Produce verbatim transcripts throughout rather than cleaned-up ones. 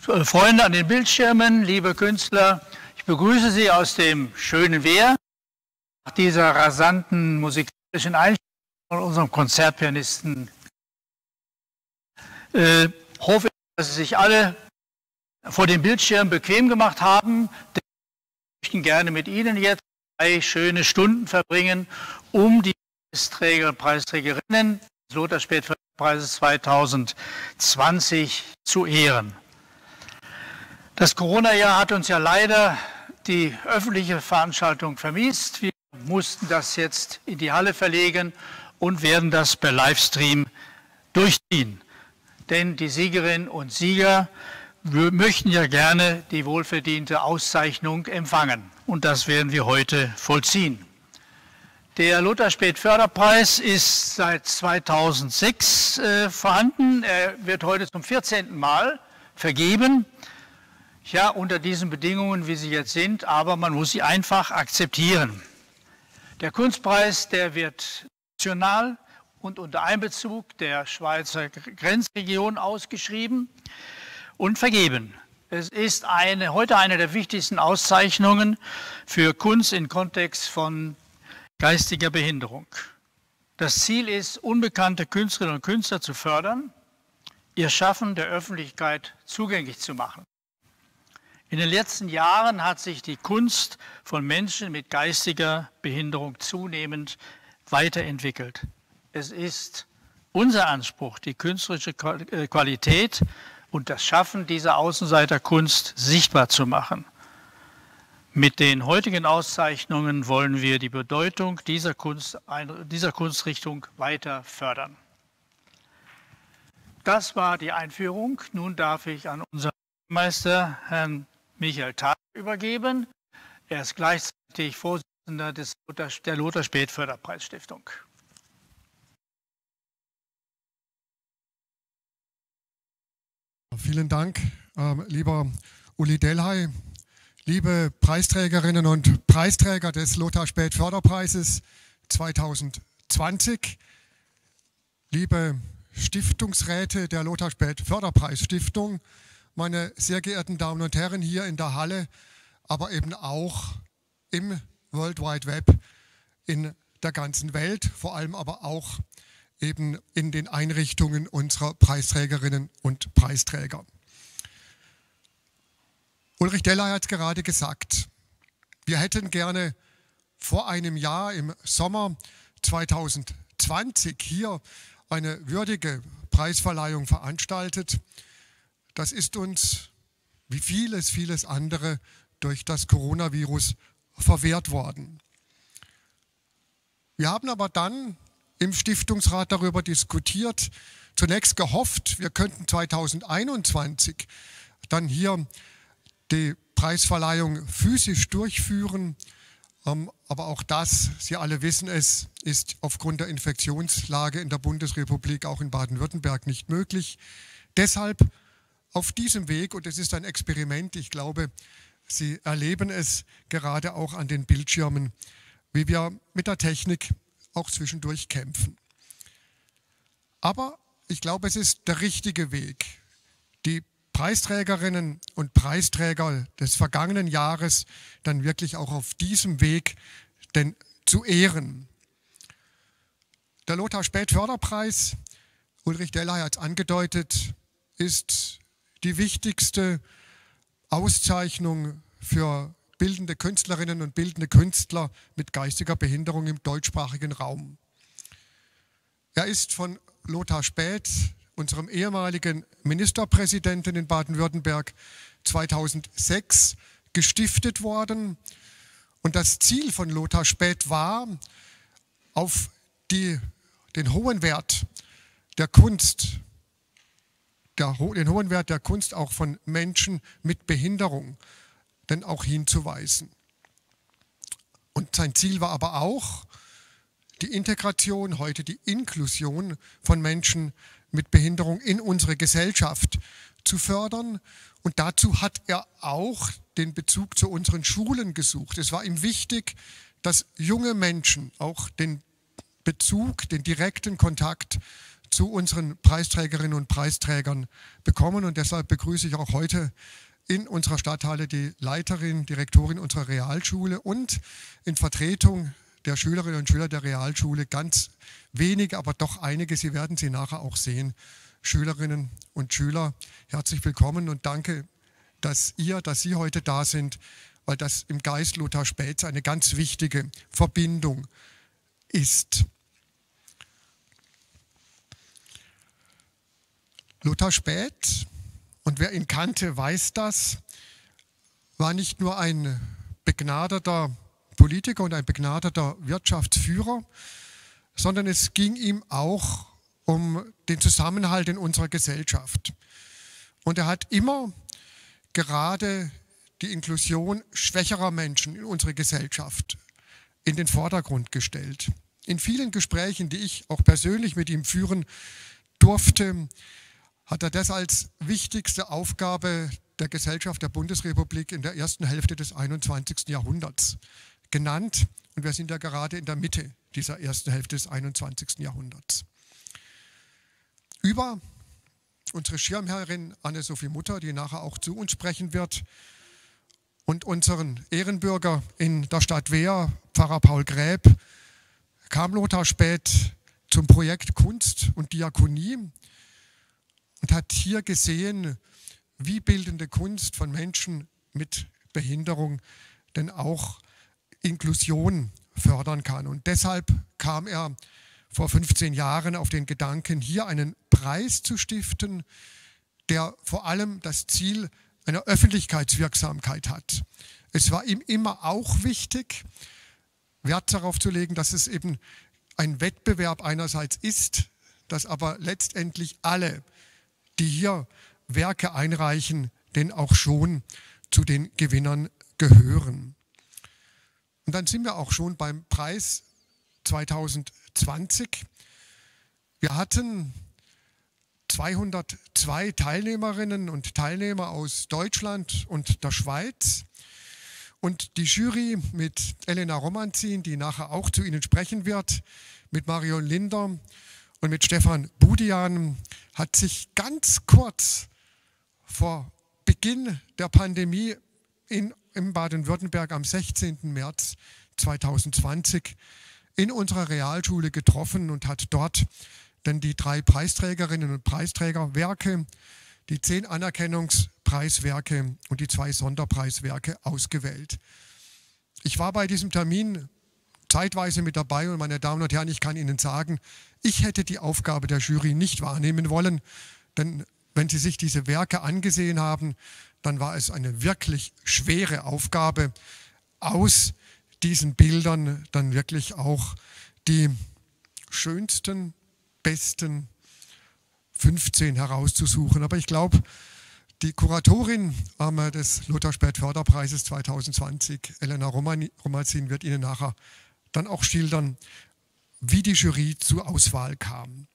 Freunde an den Bildschirmen, liebe Künstler, ich begrüße Sie aus dem schönen Wehr nach dieser rasanten musikalischen Einstellung von unserem Konzertpianisten. Ich äh, hoffe, dass Sie sich alle vor dem Bildschirm bequem gemacht haben. Wir möchten gerne mit Ihnen jetzt drei schöne Stunden verbringen, um die Preisträger und Preisträgerinnen des Lothar-Späth-Förderpreises zweitausendzwanzig zu ehren. Das Corona-Jahr hat uns ja leider die öffentliche Veranstaltung vermiest. Wir mussten das jetzt in die Halle verlegen und werden das per Livestream durchziehen. Denn die Siegerinnen und Sieger möchten ja gerne die wohlverdiente Auszeichnung empfangen. Und das werden wir heute vollziehen. Der Lothar-Späth-Förderpreis ist seit zweitausendsechs äh, vorhanden. Er wird heute zum vierzehnten Mal vergeben. Ja, unter diesen Bedingungen, wie sie jetzt sind, aber man muss sie einfach akzeptieren. Der Kunstpreis, der wird national und unter Einbezug der Schweizer Grenzregion ausgeschrieben und vergeben. Es ist eine, heute eine der wichtigsten Auszeichnungen für Kunst im Kontext von geistiger Behinderung. Das Ziel ist, unbekannte Künstlerinnen und Künstler zu fördern, ihr Schaffen der Öffentlichkeit zugänglich zu machen. In den letzten Jahren hat sich die Kunst von Menschen mit geistiger Behinderung zunehmend weiterentwickelt. Es ist unser Anspruch, die künstlerische Qualität und das Schaffen dieser Außenseiterkunst sichtbar zu machen. Mit den heutigen Auszeichnungen wollen wir die Bedeutung dieser, Kunst, dieser Kunstrichtung weiter fördern. Das war die Einführung. Nun darf ich an unseren Meister, Herrn Michael Thaler, übergeben. Er ist gleichzeitig Vorsitzender des Lothar, der Lothar-Späth-Förderpreisstiftung. Vielen Dank, äh, lieber Uli Delhay, liebe Preisträgerinnen und Preisträger des Lothar-Späth-Förderpreises zweitausendzwanzig, liebe Stiftungsräte der Lothar-Späth-Förderpreisstiftung, meine sehr geehrten Damen und Herren hier in der Halle, aber eben auch im World Wide Web in der ganzen Welt, vor allem aber auch eben in den Einrichtungen unserer Preisträgerinnen und Preisträger. Ulrich Delhay hat es gerade gesagt, wir hätten gerne vor einem Jahr im Sommer zweitausendzwanzig hier eine würdige Preisverleihung veranstaltet. Das ist uns, wie vieles, vieles andere, durch das Coronavirus verwehrt worden. Wir haben aber dann im Stiftungsrat darüber diskutiert, zunächst gehofft, wir könnten zweitausendeinundzwanzig dann hier die Preisverleihung physisch durchführen. Aber auch das, Sie alle wissen es, ist aufgrund der Infektionslage in der Bundesrepublik, auch in Baden-Württemberg, nicht möglich. Deshalb auf diesem Weg, und es ist ein Experiment, ich glaube, Sie erleben es gerade auch an den Bildschirmen, wie wir mit der Technik auch zwischendurch kämpfen. Aber ich glaube, es ist der richtige Weg, die Preisträgerinnen und Preisträger des vergangenen Jahres dann wirklich auch auf diesem Weg denn zu ehren. Der Lothar-Späth-Förderpreis, Ulrich Delhay hat es angedeutet, ist die wichtigste Auszeichnung für bildende Künstlerinnen und bildende Künstler mit geistiger Behinderung im deutschsprachigen Raum. Er ist von Lothar Späth, unserem ehemaligen Ministerpräsidenten in Baden-Württemberg, zweitausendsechs gestiftet worden. Und das Ziel von Lothar Späth war, auf die, den hohen Wert der Kunst, der, den hohen Wert der Kunst auch von Menschen mit Behinderung denn auch hinzuweisen. Und sein Ziel war aber auch die Integration, heute die Inklusion von Menschen mit Behinderung in unsere Gesellschaft zu fördern. Und dazu hat er auch den Bezug zu unseren Schulen gesucht. Es war ihm wichtig, dass junge Menschen auch den Bezug, den direkten Kontakt zu unseren Preisträgerinnen und Preisträgern bekommen. Und deshalb begrüße ich auch heute in unserer Stadthalle die Leiterin, Direktorin unserer Realschule und in Vertretung der Schülerinnen und Schüler der Realschule ganz wenige, aber doch einige, Sie werden sie nachher auch sehen, Schülerinnen und Schüler. Herzlich willkommen und danke, dass ihr, dass Sie heute da sind, weil das im Geist Lothar Späths eine ganz wichtige Verbindung ist. Lothar Späth, und wer ihn kannte, weiß das, war nicht nur ein begnadeter Politiker und ein begnadeter Wirtschaftsführer, sondern es ging ihm auch um den Zusammenhalt in unserer Gesellschaft. Und er hat immer gerade die Inklusion schwächerer Menschen in unsere Gesellschaft in den Vordergrund gestellt. In vielen Gesprächen, die ich auch persönlich mit ihm führen durfte, hat er das als wichtigste Aufgabe der Gesellschaft der Bundesrepublik in der ersten Hälfte des einundzwanzigsten Jahrhunderts genannt. Und wir sind ja gerade in der Mitte dieser ersten Hälfte des einundzwanzigsten Jahrhunderts. Über unsere Schirmherrin Anne-Sophie Mutter, die nachher auch zu uns sprechen wird, und unseren Ehrenbürger in der Stadt Wehr, Pfarrer Paul Gräb, kam Lothar Späth zum Projekt Kunst und Diakonie und hat hier gesehen, wie bildende Kunst von Menschen mit Behinderung denn auch Inklusion fördern kann. Und deshalb kam er vor fünfzehn Jahren auf den Gedanken, hier einen Preis zu stiften, der vor allem das Ziel einer Öffentlichkeitswirksamkeit hat. Es war ihm immer auch wichtig, Wert darauf zu legen, dass es eben ein Wettbewerb einerseits ist, dass aber letztendlich alle, die hier Werke einreichen, denn auch schon zu den Gewinnern gehören. Und dann sind wir auch schon beim Preis zweitausendzwanzig. Wir hatten zweihundertzwei Teilnehmerinnen und Teilnehmer aus Deutschland und der Schweiz. Und die Jury mit Elena Romanzin, die nachher auch zu Ihnen sprechen wird, mit Marion Linder und mit Stefan Budian, hat sich ganz kurz vor Beginn der Pandemie in, in Baden-Württemberg am sechzehnten März zweitausendzwanzig in unserer Realschule getroffen und hat dort dann die drei Preisträgerinnen und Preisträgerwerke, die zehn Anerkennungspreiswerke und die zwei Sonderpreiswerke ausgewählt. Ich war bei diesem Termin zeitweise mit dabei und meine Damen und Herren, ich kann Ihnen sagen, ich hätte die Aufgabe der Jury nicht wahrnehmen wollen, denn wenn Sie sich diese Werke angesehen haben, dann war es eine wirklich schwere Aufgabe, aus diesen Bildern dann wirklich auch die schönsten, besten fünfzehn herauszusuchen. Aber ich glaube, die Kuratorin ähm, des Lothar Späth Förderpreises zweitausendzwanzig, Elena Romanzin, wird Ihnen nachher dann auch schildern, wie die Jury zur Auswahl kam.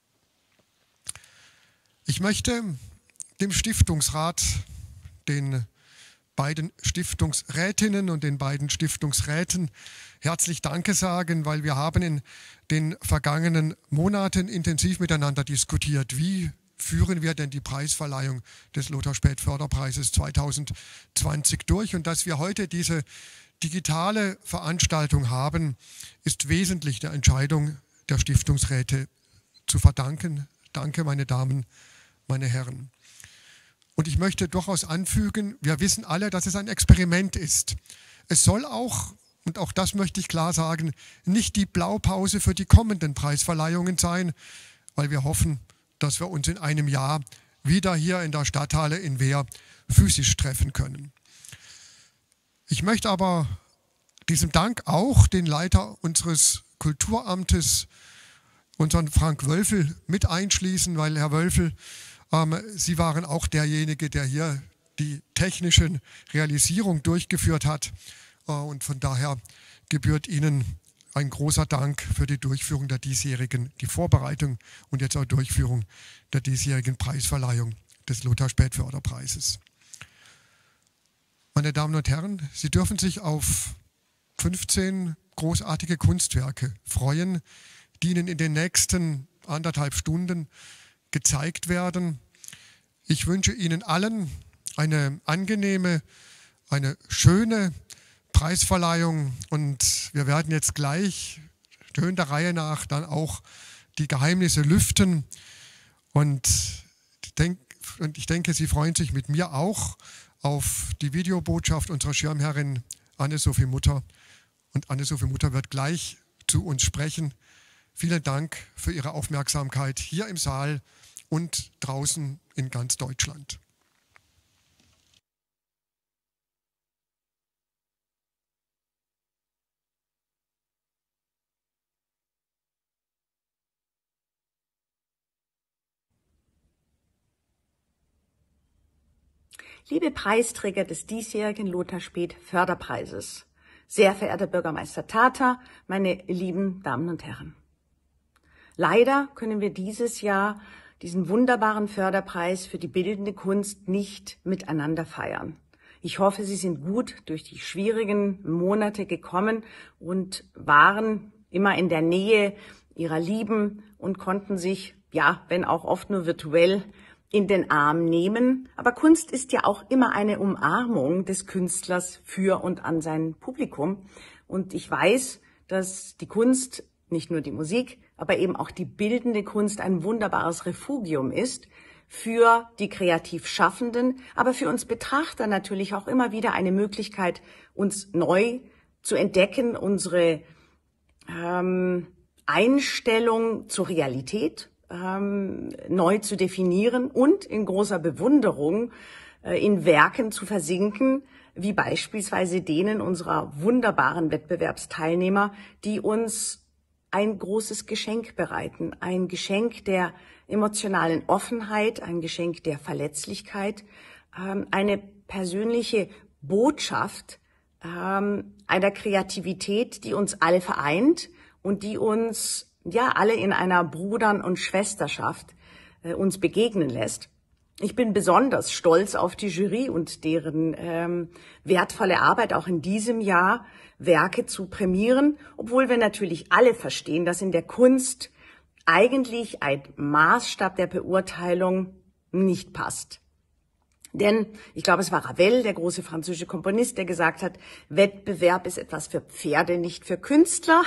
Ich möchte dem Stiftungsrat, den beiden Stiftungsrätinnen und den beiden Stiftungsräten herzlich Danke sagen, weil wir haben in den vergangenen Monaten intensiv miteinander diskutiert, wie führen wir denn die Preisverleihung des Lothar Späth Förderpreises zweitausendzwanzig durch. Und dass wir heute diese digitale Veranstaltung haben, ist wesentlich der Entscheidung der Stiftungsräte zu verdanken. Danke, meine Damen, meine Herren. Und ich möchte durchaus anfügen, wir wissen alle, dass es ein Experiment ist. Es soll auch, und auch das möchte ich klar sagen, nicht die Blaupause für die kommenden Preisverleihungen sein, weil wir hoffen, dass wir uns in einem Jahr wieder hier in der Stadthalle in Wehr physisch treffen können. Ich möchte aber diesem Dank auch den Leiter unseres Kulturamtes, unseren Frank Wölfel, mit einschließen, weil Herr Wölfel, ähm, Sie waren auch derjenige, der hier die technische Realisierung durchgeführt hat. Äh, und von daher gebührt Ihnen ein großer Dank für die Durchführung der diesjährigen, die Vorbereitung und jetzt auch Durchführung der diesjährigen Preisverleihung des Lothar Späth Förderpreises. Meine Damen und Herren, Sie dürfen sich auf fünfzehn großartige Kunstwerke freuen, die Ihnen in den nächsten anderthalb Stunden gezeigt werden. Ich wünsche Ihnen allen eine angenehme, eine schöne Preisverleihung und wir werden jetzt gleich schön der Reihe nach dann auch die Geheimnisse lüften und ich denke, und ich denke, Sie freuen sich mit mir auch auf die Videobotschaft unserer Schirmherrin Anne-Sophie Mutter. Und Anne-Sophie Mutter wird gleich zu uns sprechen. Vielen Dank für Ihre Aufmerksamkeit hier im Saal und draußen in ganz Deutschland. Liebe Preisträger des diesjährigen Lothar Späth Förderpreises, sehr verehrter Bürgermeister Tata, meine lieben Damen und Herren. Leider können wir dieses Jahr diesen wunderbaren Förderpreis für die bildende Kunst nicht miteinander feiern. Ich hoffe, Sie sind gut durch die schwierigen Monate gekommen und waren immer in der Nähe Ihrer Lieben und konnten sich, ja, wenn auch oft nur virtuell, in den Arm nehmen. Aber Kunst ist ja auch immer eine Umarmung des Künstlers für und an sein Publikum. Und ich weiß, dass die Kunst, nicht nur die Musik, aber eben auch die bildende Kunst ein wunderbares Refugium ist für die kreativ Schaffenden, aber für uns Betrachter natürlich auch immer wieder eine Möglichkeit, uns neu zu entdecken, unsere ähm, Einstellung zur Realität Ähm, neu zu definieren und in großer Bewunderung äh, in Werken zu versinken, wie beispielsweise denen unserer wunderbaren Wettbewerbsteilnehmer, die uns ein großes Geschenk bereiten, ein Geschenk der emotionalen Offenheit, ein Geschenk der Verletzlichkeit, ähm, eine persönliche Botschaft ähm, einer Kreativität, die uns alle vereint und die uns ja alle in einer Brudern- und Schwesterschaft äh, uns begegnen lässt. Ich bin besonders stolz auf die Jury und deren ähm, wertvolle Arbeit auch in diesem Jahr Werke zu prämieren, obwohl wir natürlich alle verstehen, dass in der Kunst eigentlich ein Maßstab der Beurteilung nicht passt. Denn ich glaube, es war Ravel, der große französische Komponist, der gesagt hat, Wettbewerb ist etwas für Pferde, nicht für Künstler.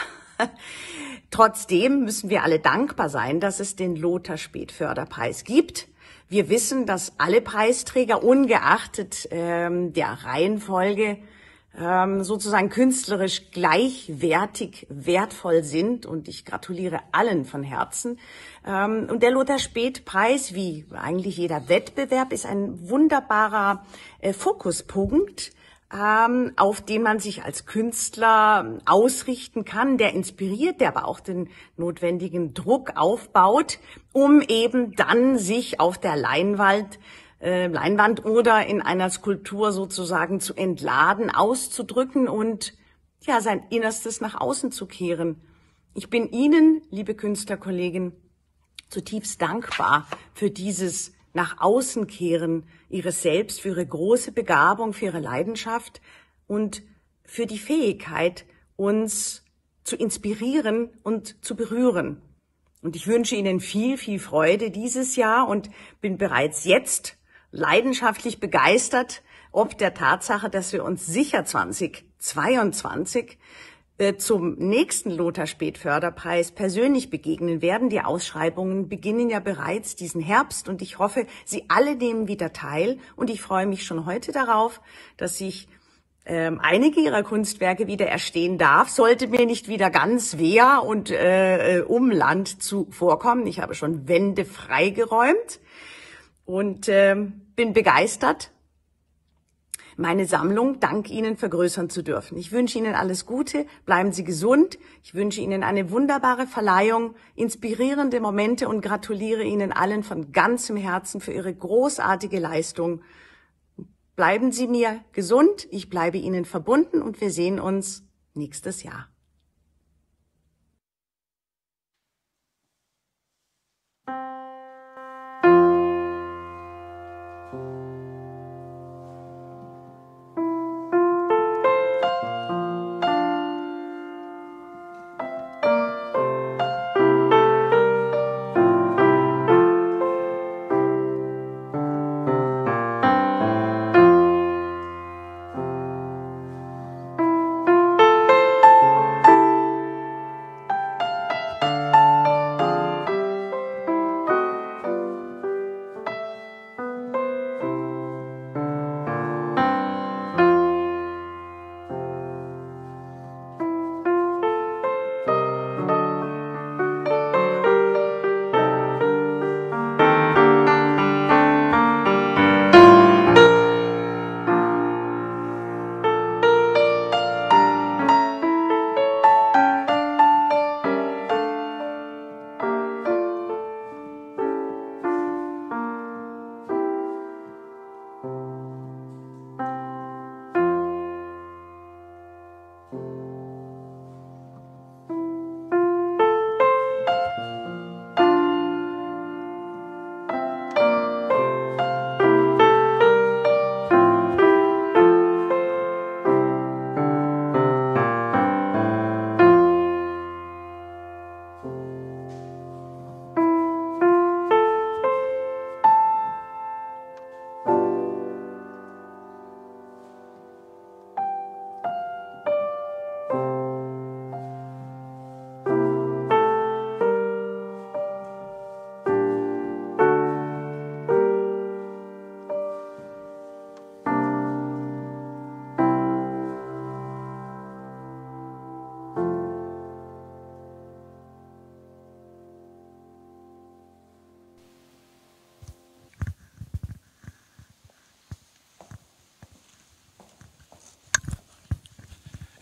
Trotzdem müssen wir alle dankbar sein, dass es den Lothar Späth Förderpreis gibt. Wir wissen, dass alle Preisträger ungeachtet ähm, der Reihenfolge ähm, sozusagen künstlerisch gleichwertig wertvoll sind und ich gratuliere allen von Herzen. Ähm, und der Lothar Späth Preis, wie eigentlich jeder Wettbewerb, ist ein wunderbarer äh, Fokuspunkt, ähm, auf den man sich als Künstler ausrichten kann, der inspiriert, der aber auch den notwendigen Druck aufbaut, um eben dann sich auf der Leinwand Äh, Leinwand oder in einer Skulptur sozusagen zu entladen, auszudrücken und ja sein Innerstes nach außen zu kehren. Ich bin Ihnen, liebe Künstlerkollegen, zutiefst dankbar für dieses nach außen kehren Ihres Selbst, für Ihre große Begabung, für Ihre Leidenschaft und für die Fähigkeit, uns zu inspirieren und zu berühren. Und ich wünsche Ihnen viel, viel Freude dieses Jahr und bin bereits jetzt leidenschaftlich begeistert, ob der Tatsache, dass wir uns sicher zweitausendzweiundzwanzig äh, zum nächsten Lothar Späth Förderpreis persönlich begegnen werden. Die Ausschreibungen beginnen ja bereits diesen Herbst und ich hoffe, Sie alle nehmen wieder teil und ich freue mich schon heute darauf, dass ich ähm, einige Ihrer Kunstwerke wieder erstehen darf. Sollte mir nicht wieder ganz Wehr und äh, Umland zuvorkommen. Ich habe schon Wände freigeräumt. Und äh, bin begeistert, meine Sammlung dank Ihnen vergrößern zu dürfen. Ich wünsche Ihnen alles Gute, bleiben Sie gesund. Ich wünsche Ihnen eine wunderbare Verleihung, inspirierende Momente und gratuliere Ihnen allen von ganzem Herzen für Ihre großartige Leistung. Bleiben Sie mir gesund, ich bleibe Ihnen verbunden und wir sehen uns nächstes Jahr.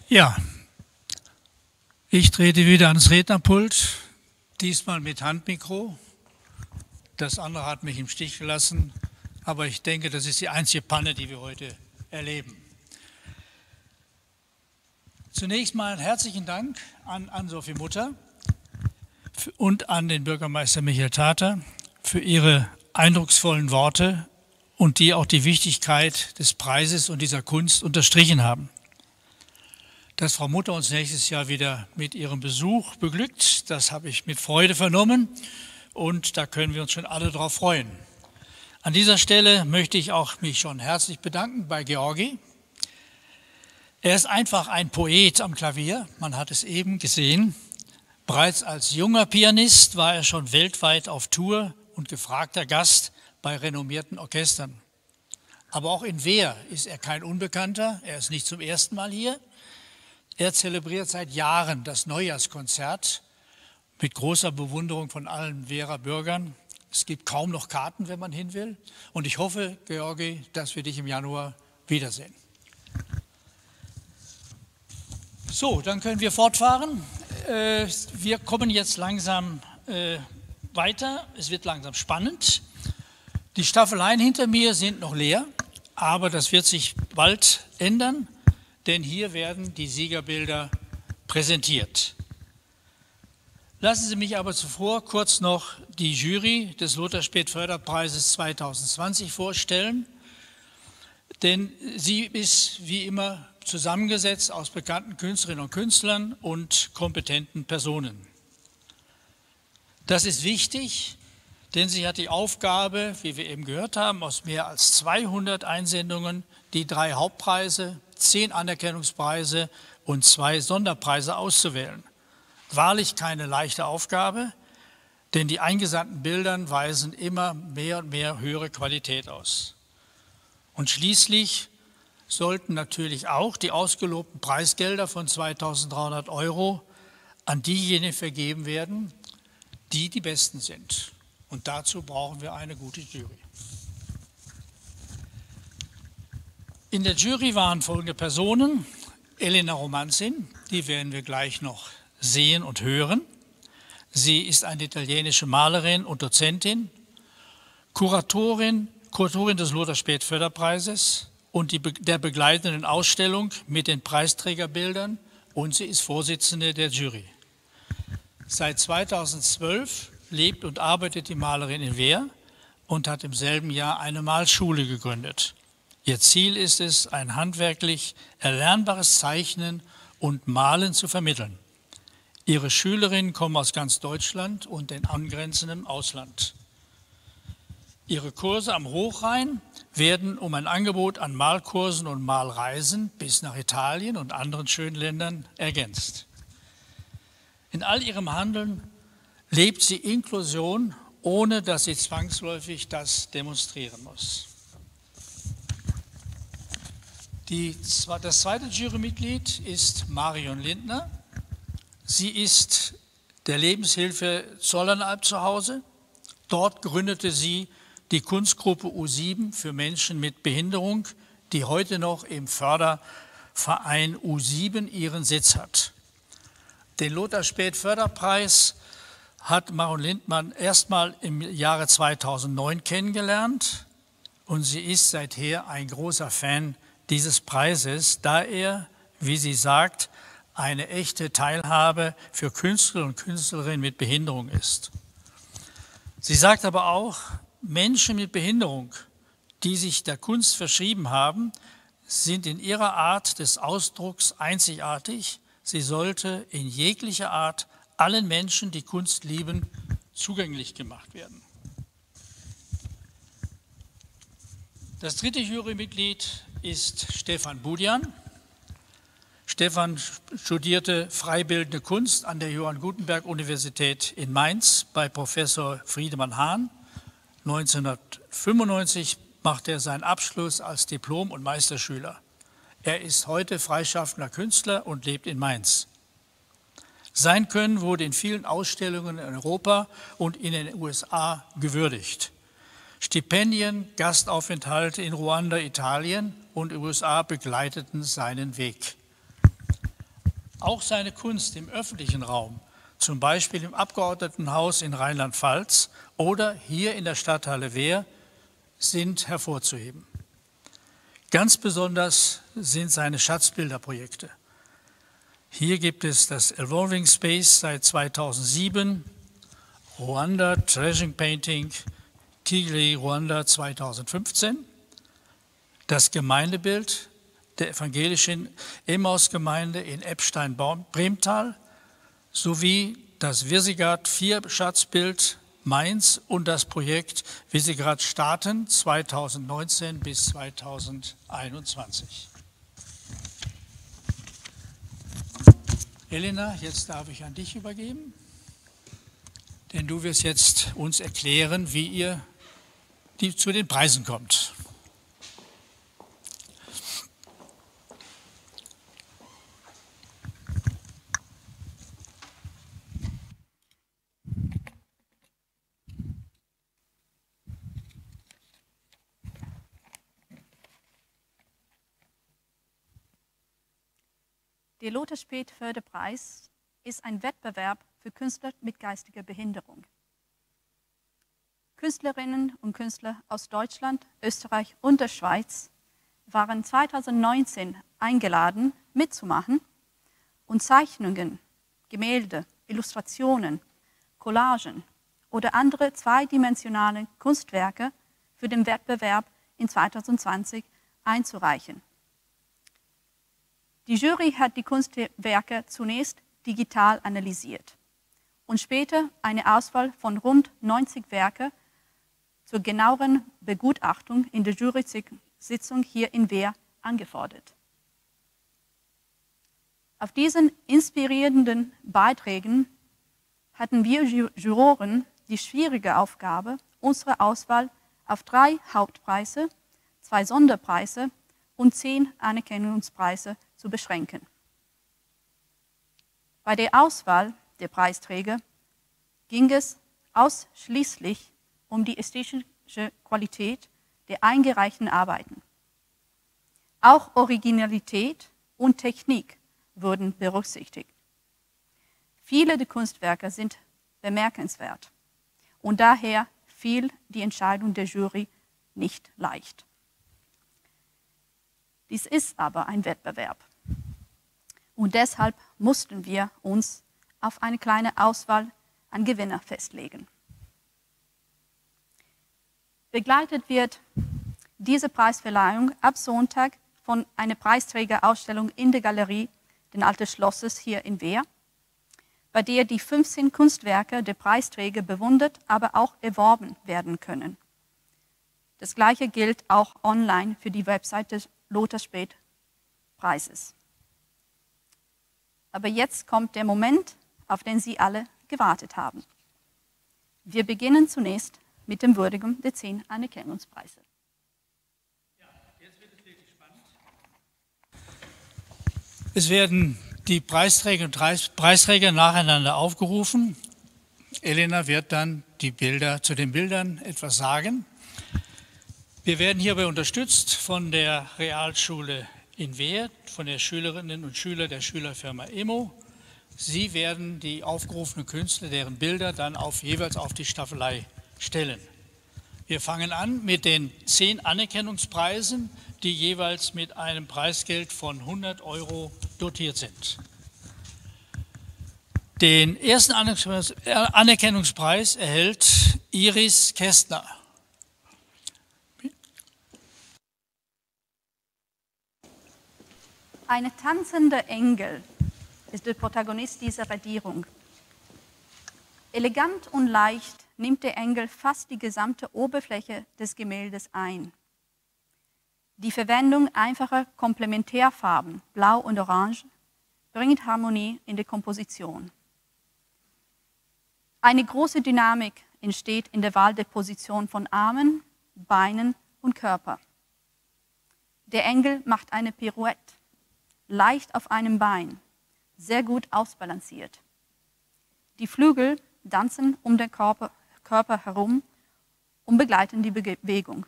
Ja, ich trete wieder ans Rednerpult, diesmal mit Handmikro. Das andere hat mich im Stich gelassen, aber ich denke, das ist die einzige Panne, die wir heute erleben. Zunächst mal herzlichen Dank an Ann-Sophie Mutter und an den Bürgermeister Michael Tater für ihre eindrucksvollen Worte und die auch die Wichtigkeit des Preises und dieser Kunst unterstrichen haben. Dass Frau Mutter uns nächstes Jahr wieder mit ihrem Besuch beglückt, das habe ich mit Freude vernommen und da können wir uns schon alle drauf freuen. An dieser Stelle möchte ich auch mich schon herzlich bedanken bei Georgi. Er ist einfach ein Poet am Klavier, man hat es eben gesehen. Bereits als junger Pianist war er schon weltweit auf Tour und gefragter Gast bei renommierten Orchestern. Aber auch in Wehr ist er kein Unbekannter, er ist nicht zum ersten Mal hier. Er zelebriert seit Jahren das Neujahrskonzert mit großer Bewunderung von allen Wehrer Bürgern. Es gibt kaum noch Karten, wenn man hin will. Und ich hoffe, Georgi, dass wir dich im Januar wiedersehen. So, dann können wir fortfahren. Wir kommen jetzt langsam weiter. Es wird langsam spannend. Die Staffeleien hinter mir sind noch leer, aber das wird sich bald ändern. Denn hier werden die Siegerbilder präsentiert. Lassen Sie mich aber zuvor kurz noch die Jury des Lothar Späth Förderpreises zweitausendzwanzig vorstellen, denn sie ist wie immer zusammengesetzt aus bekannten Künstlerinnen und Künstlern und kompetenten Personen. Das ist wichtig, denn sie hat die Aufgabe, wie wir eben gehört haben, aus mehr als zweihundert Einsendungen die drei Hauptpreise, zehn Anerkennungspreise und zwei Sonderpreise auszuwählen. Wahrlich keine leichte Aufgabe, denn die eingesandten Bilder weisen immer mehr und mehr höhere Qualität aus. Und schließlich sollten natürlich auch die ausgelobten Preisgelder von zweitausenddreihundert Euro an diejenigen vergeben werden, die die Besten sind. Und dazu brauchen wir eine gute Jury. In der Jury waren folgende Personen: Elena Romanzin, die werden wir gleich noch sehen und hören. Sie ist eine italienische Malerin und Dozentin, Kuratorin, Kuratorin des Lothar Späth Förderpreises und die, der begleitenden Ausstellung mit den Preisträgerbildern, und sie ist Vorsitzende der Jury. Seit zweitausendzwölf lebt und arbeitet die Malerin in Wehr und hat im selben Jahr eine Malschule gegründet. Ihr Ziel ist es, ein handwerklich erlernbares Zeichnen und Malen zu vermitteln. Ihre Schülerinnen kommen aus ganz Deutschland und den angrenzenden Ausland. Ihre Kurse am Hochrhein werden um ein Angebot an Malkursen und Malreisen bis nach Italien und anderen schönen Ländern ergänzt. In all ihrem Handeln lebt sie Inklusion, ohne dass sie zwangsläufig das demonstrieren muss. Die, das zweite Jurymitglied ist Marion Lindner. Sie ist der Lebenshilfe Zollernalb zu Hause. Dort gründete sie die Kunstgruppe U sieben für Menschen mit Behinderung, die heute noch im Förderverein U sieben ihren Sitz hat. Den Lothar Späth Förderpreis hat Marion Lindner erstmal im Jahre zweitausendneun kennengelernt und sie ist seither ein großer Fan dieses Preises, da er, wie sie sagt, eine echte Teilhabe für Künstler und Künstlerinnen mit Behinderung ist. Sie sagt aber auch, Menschen mit Behinderung, die sich der Kunst verschrieben haben, sind in ihrer Art des Ausdrucks einzigartig. Sie sollte in jeglicher Art allen Menschen, die Kunst lieben, zugänglich gemacht werden. Das dritte Jurymitglied ist Stefan Budian. Stefan studierte freibildende Kunst an der Johann Gutenberg Universität in Mainz bei Professor Friedemann Hahn. neunzehnhundertfünfundneunzig machte er seinen Abschluss als Diplom- und Meisterschüler. Er ist heute freischaffender Künstler und lebt in Mainz. Sein Können wurde in vielen Ausstellungen in Europa und in den U S A gewürdigt. Stipendien, Gastaufenthalte in Ruanda, Italien und U S A begleiteten seinen Weg. Auch seine Kunst im öffentlichen Raum, zum Beispiel im Abgeordnetenhaus in Rheinland-Pfalz oder hier in der Stadthalle Wehr, sind hervorzuheben. Ganz besonders sind seine Schatzbilderprojekte. Hier gibt es das Evolving Space seit zweitausendsieben, Ruanda Treasuring Painting, Kigali, Ruanda zweitausendfünfzehn, das Gemeindebild der evangelischen Emmaus-Gemeinde in Eppstein-Bremtal sowie das Visegrad vier Schatzbild Mainz und das Projekt Visegrad Staaten zweitausendneunzehn bis zweitausendeinundzwanzig. Elena, jetzt darf ich an dich übergeben, denn du wirst jetzt uns erklären, wie ihr die, zu den Preisen kommt. Der Lothar Späth Förderpreis ist ein Wettbewerb für Künstler mit geistiger Behinderung. Künstlerinnen und Künstler aus Deutschland, Österreich und der Schweiz waren zweitausendneunzehn eingeladen, mitzumachen und Zeichnungen, Gemälde, Illustrationen, Collagen oder andere zweidimensionale Kunstwerke für den Wettbewerb in zweitausendzwanzig einzureichen. Die Jury hat die Kunstwerke zunächst digital analysiert und später eine Auswahl von rund neunzig Werke zur genaueren Begutachtung in der Jury-Sitzung hier in Wehr angefordert. Auf diesen inspirierenden Beiträgen hatten wir Juroren die schwierige Aufgabe, unsere Auswahl auf drei Hauptpreise, zwei Sonderpreise und zehn Anerkennungspreise zu beschränken. Bei der Auswahl der Preisträger ging es ausschließlich um die ästhetische Qualität der eingereichten Arbeiten. Auch Originalität und Technik wurden berücksichtigt. Viele der Kunstwerke sind bemerkenswert und daher fiel die Entscheidung der Jury nicht leicht. Dies ist aber ein Wettbewerb. Und deshalb mussten wir uns auf eine kleine Auswahl an Gewinner festlegen. Begleitet wird diese Preisverleihung ab Sonntag von einer Preisträgerausstellung in der Galerie des Alten Schlosses hier in Wehr, bei der die fünfzehn Kunstwerke der Preisträger bewundert, aber auch erworben werden können. Das Gleiche gilt auch online für die Website des Lothar Späth Preises. Aber jetzt kommt der Moment, auf den Sie alle gewartet haben. Wir beginnen zunächst mit dem Würdigung der zehn Anerkennungspreise. Ja, jetzt wird es wirklich spannend. Es werden die Preisträger und Preisträger nacheinander aufgerufen. Elena wird dann die Bilder, zu den Bildern etwas sagen. Wir werden hierbei unterstützt von der Realschule in Wehr, von den Schülerinnen und Schülern der Schülerfirma Emo. Sie werden die aufgerufenen Künstler, deren Bilder dann auf, jeweils auf die Staffelei stellen. Wir fangen an mit den zehn Anerkennungspreisen, die jeweils mit einem Preisgeld von hundert Euro dotiert sind. Den ersten Anerkennungspreis erhält Iris Kästner. Ein tanzender Engel ist der Protagonist dieser Radierung. Elegant und leicht nimmt der Engel fast die gesamte Oberfläche des Gemäldes ein. Die Verwendung einfacher Komplementärfarben, Blau und Orange, bringt Harmonie in die Komposition. Eine große Dynamik entsteht in der Wahl der Position von Armen, Beinen und Körper. Der Engel macht eine Pirouette, leicht auf einem Bein, sehr gut ausbalanciert. Die Flügel tanzen um den Körper, Körper herum und begleiten die Bewegung.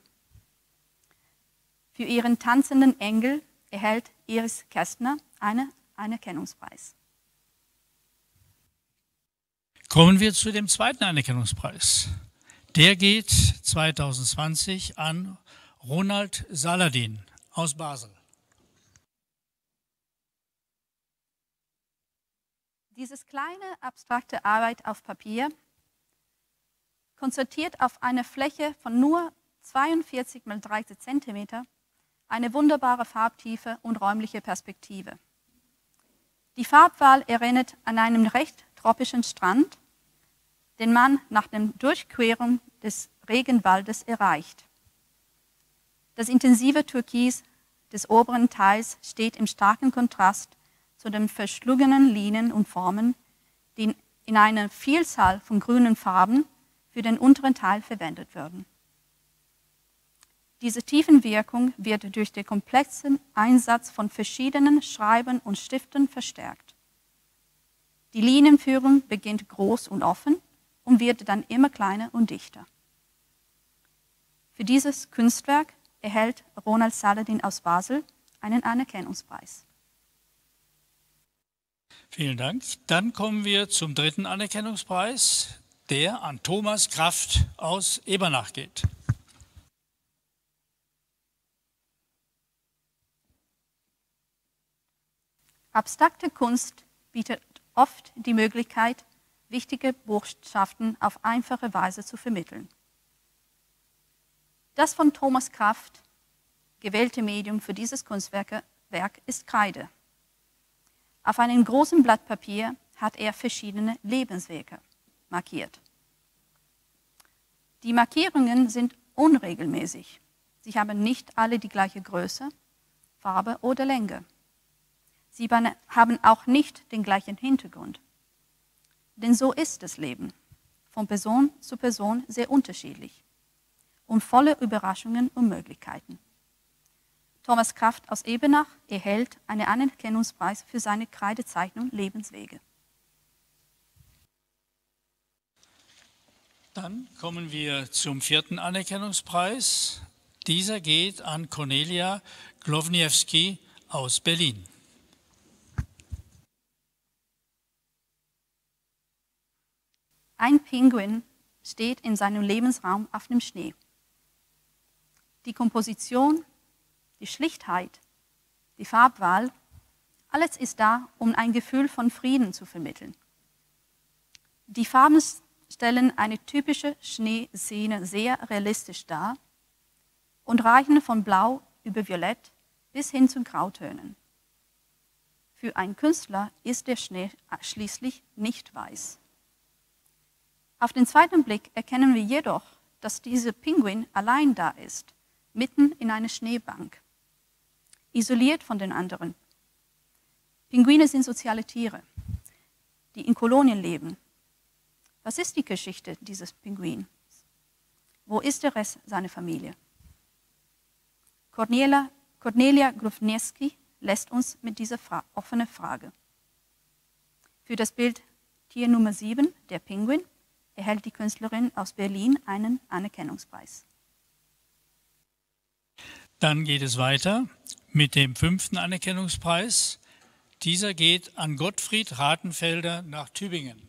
Für ihren tanzenden Engel erhält Iris Kästner einen Anerkennungspreis. Kommen wir zu dem zweiten Anerkennungspreis. Der geht zwanzig zwanzig an Ronald Saladin aus Basel. Dieses kleine, abstrakte Arbeit auf Papier konzentriert auf einer Fläche von nur zweiundvierzig mal dreißig Zentimeter eine wunderbare Farbtiefe und räumliche Perspektive. Die Farbwahl erinnert an einen recht tropischen Strand, den man nach der Durchquerung des Regenwaldes erreicht. Das intensive Türkis des oberen Teils steht im starken Kontrast zu den verschlungenen Linien und Formen, die in einer Vielzahl von grünen Farben für den unteren Teil verwendet werden. Diese Tiefenwirkung wird durch den komplexen Einsatz von verschiedenen Schreiben und Stiften verstärkt. Die Linienführung beginnt groß und offen und wird dann immer kleiner und dichter. Für dieses Kunstwerk erhält Ronald Saladin aus Basel einen Anerkennungspreis. Vielen Dank. Dann kommen wir zum dritten Anerkennungspreis, der an Thomas Kraft aus Ebernach geht. Abstrakte Kunst bietet oft die Möglichkeit, wichtige Botschaften auf einfache Weise zu vermitteln. Das von Thomas Kraft gewählte Medium für dieses Kunstwerk ist Kreide. Auf einem großen Blatt Papier hat er verschiedene Lebenswege markiert. Die Markierungen sind unregelmäßig. Sie haben nicht alle die gleiche Größe, Farbe oder Länge. Sie haben auch nicht den gleichen Hintergrund. Denn so ist das Leben, von Person zu Person sehr unterschiedlich und voller Überraschungen und Möglichkeiten. Thomas Kraft aus Ebernach erhält einen Anerkennungspreis für seine Kreidezeichnung Lebenswege. Dann kommen wir zum vierten Anerkennungspreis. Dieser geht an Cornelia Glowniewski aus Berlin. Ein Pinguin steht in seinem Lebensraum auf dem Schnee. Die Komposition, die Schlichtheit, die Farbwahl, alles ist da, um ein Gefühl von Frieden zu vermitteln. Die Farben stellen eine typische Schneeszene sehr realistisch dar und reichen von Blau über Violett bis hin zu Grautönen. Für einen Künstler ist der Schnee schließlich nicht weiß. Auf den zweiten Blick erkennen wir jedoch, dass dieser Pinguin allein da ist, mitten in einer Schneebank, isoliert von den anderen. Pinguine sind soziale Tiere, die in Kolonien leben. Was ist die Geschichte dieses Pinguins? Wo ist der Rest seiner Familie? Cornelia, Cornelia Glowniewski lässt uns mit dieser Fra- offenen Frage. Für das Bild Tier Nummer sieben, der Pinguin, erhält die Künstlerin aus Berlin einen Anerkennungspreis. Dann geht es weiter mit dem fünften Anerkennungspreis. Dieser geht an Gottfried Rathenfelder nach Tübingen.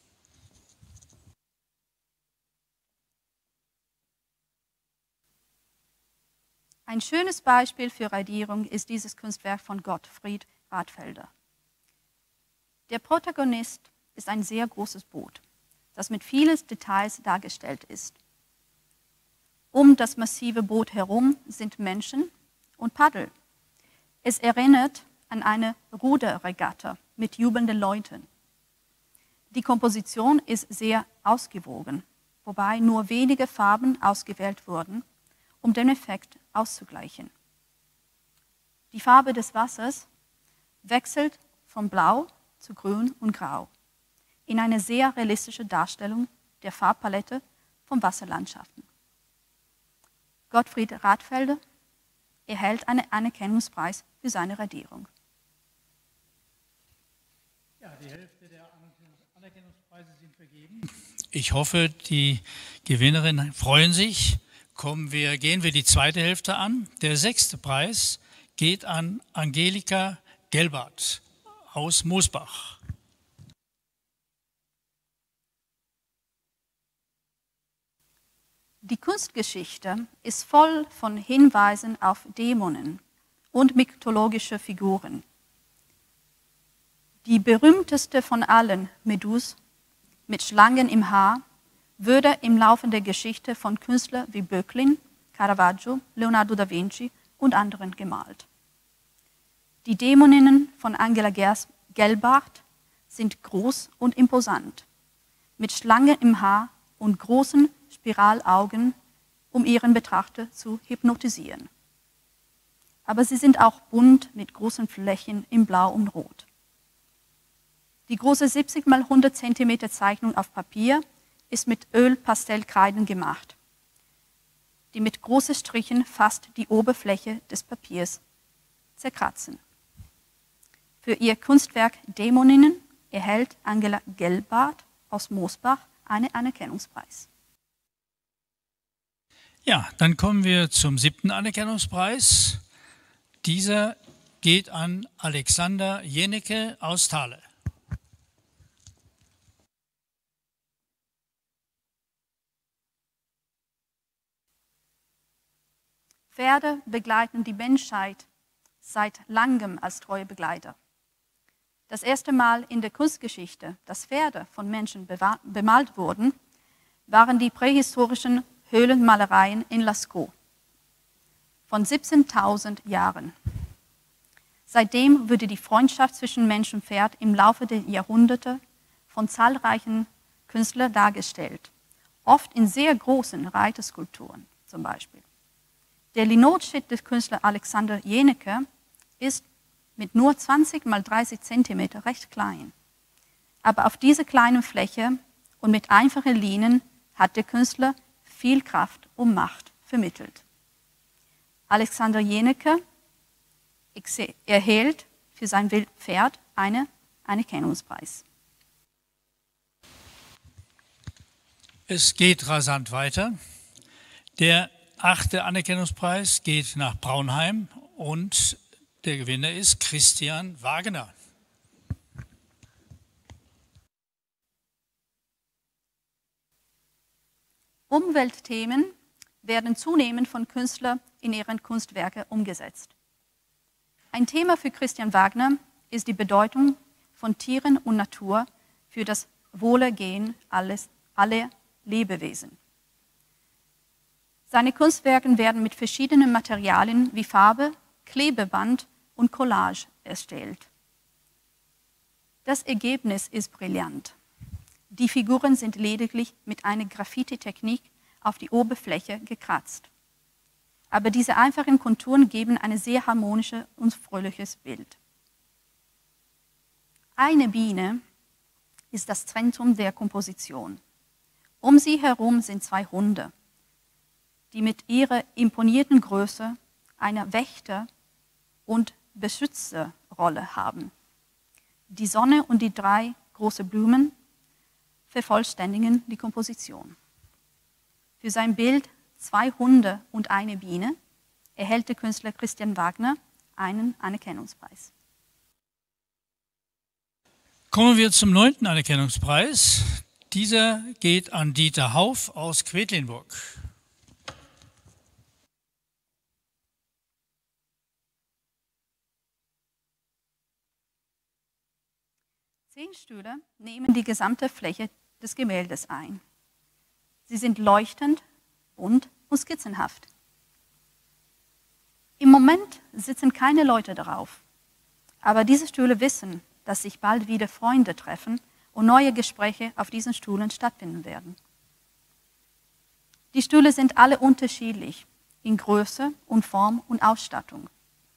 Ein schönes Beispiel für Radierung ist dieses Kunstwerk von Gottfried Rathenfelder. Der Protagonist ist ein sehr großes Boot, das mit vielen Details dargestellt ist. Um das massive Boot herum sind Menschen und Paddel. Es erinnert an eine Ruderregatta mit jubelnden Leuten. Die Komposition ist sehr ausgewogen, wobei nur wenige Farben ausgewählt wurden, um den Effekt auszugleichen. Die Farbe des Wassers wechselt von Blau zu Grün und Grau in eine sehr realistische Darstellung der Farbpalette von Wasserlandschaften. Gottfried Rathenfelder erhält einen Anerkennungspreis für seine Radierung. Ja, die Hälfte der Anerkennungspreise sind vergeben. Ich hoffe, die Gewinnerinnen freuen sich. Kommen wir, gehen wir die zweite Hälfte an. Der sechste Preis geht an Angelika Gelbart aus Mosbach. Die Kunstgeschichte ist voll von Hinweisen auf Dämonen und mythologische Figuren. Die berühmteste von allen, Medus, mit Schlangen im Haar, würde im Laufe der Geschichte von Künstlern wie Böcklin, Caravaggio, Leonardo da Vinci und anderen gemalt. Die Dämoninnen von Angela Gelbart sind groß und imposant, mit Schlangen im Haar und großen Spiralaugen, um ihren Betrachter zu hypnotisieren. Aber sie sind auch bunt mit großen Flächen in Blau und Rot. Die große siebzig mal hundert Zentimeter Zeichnung auf Papier ist mit Ölpastellkreiden gemacht, die mit großen Strichen fast die Oberfläche des Papiers zerkratzen. Für ihr Kunstwerk Dämoninnen erhält Angela Gelbart aus Mosbach einen Anerkennungspreis. Ja, dann kommen wir zum siebten Anerkennungspreis. Dieser geht an Alexander Jenecke aus Thale. Pferde begleiten die Menschheit seit langem als treue Begleiter. Das erste Mal in der Kunstgeschichte, dass Pferde von Menschen bemalt wurden, waren die prähistorischen Höhlenmalereien in Lascaux von siebzehntausend Jahren. Seitdem wurde die Freundschaft zwischen Mensch und Pferd im Laufe der Jahrhunderte von zahlreichen Künstlern dargestellt, oft in sehr großen Reiterskulpturen zum Beispiel. Der Linotschild des Künstlers Alexander Jenecke ist mit nur zwanzig mal dreißig Zentimeter recht klein. Aber auf dieser kleinen Fläche und mit einfachen Linien hat der Künstler viel Kraft und Macht vermittelt. Alexander Jenecke erhält für sein Pferd einen Anerkennungspreis. Es geht rasant weiter. Der achte Anerkennungspreis geht nach Braunheim und der Gewinner ist Christian Wagner. Umweltthemen werden zunehmend von Künstlern in ihren Kunstwerken umgesetzt. Ein Thema für Christian Wagner ist die Bedeutung von Tieren und Natur für das Wohlergehen alles, aller Lebewesen. Seine Kunstwerke werden mit verschiedenen Materialien wie Farbe, Klebeband und Collage erstellt. Das Ergebnis ist brillant. Die Figuren sind lediglich mit einer Graffiti-Technik auf die Oberfläche gekratzt. Aber diese einfachen Konturen geben ein sehr harmonisches und fröhliches Bild. Eine Biene ist das Zentrum der Komposition. Um sie herum sind zwei Hunde, die mit ihrer imponierten Größe eine Wächter- und Beschützerrolle haben. Die Sonne und die drei großen Blumen vervollständigen die Komposition. Für sein Bild Zwei Hunde und eine Biene erhält der Künstler Christian Wagner einen Anerkennungspreis. Kommen wir zum neunten Anerkennungspreis. Dieser geht an Dieter Hauf aus Quedlinburg. Zehn Stühle nehmen die gesamte Fläche des Gemäldes ein. Sie sind leuchtend, bunt und skizzenhaft. Im Moment sitzen keine Leute darauf, aber diese Stühle wissen, dass sich bald wieder Freunde treffen und neue Gespräche auf diesen Stühlen stattfinden werden. Die Stühle sind alle unterschiedlich in Größe und Form und Ausstattung,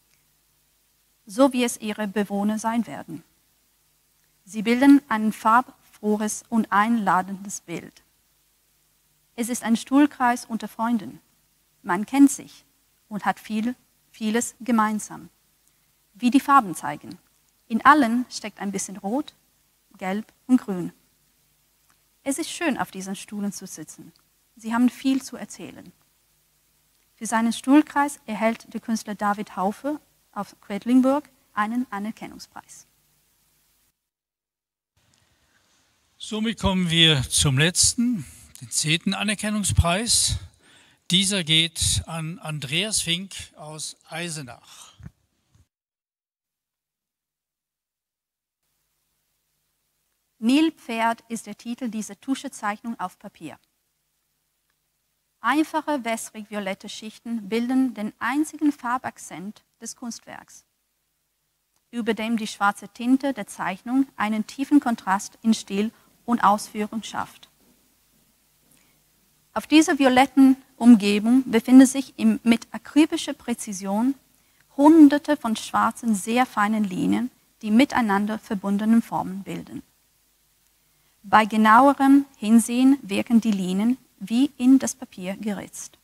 so wie es ihre Bewohner sein werden. Sie bilden ein farbfrohes und einladendes Bild. Es ist ein Stuhlkreis unter Freunden. Man kennt sich und hat viel, vieles gemeinsam. Wie die Farben zeigen. In allen steckt ein bisschen Rot, Gelb und Grün. Es ist schön, auf diesen Stühlen zu sitzen. Sie haben viel zu erzählen. Für seinen Stuhlkreis erhält der Künstler David Haufe aus Quedlinburg einen Anerkennungspreis. Somit kommen wir zum letzten, den zehnten Anerkennungspreis. Dieser geht an Andreas Fink aus Eisenach. Nilpferd ist der Titel dieser Tuschezeichnung auf Papier. Einfache wässrig-violette Schichten bilden den einzigen Farbakzent des Kunstwerks, über dem die schwarze Tinte der Zeichnung einen tiefen Kontrast in Stil und Ausführung schafft. Auf dieser violetten Umgebung befinden sich im, mit akribischer Präzision Hunderte von schwarzen, sehr feinen Linien, die miteinander verbundene Formen bilden. Bei genauerem Hinsehen wirken die Linien wie in das Papier geritzt.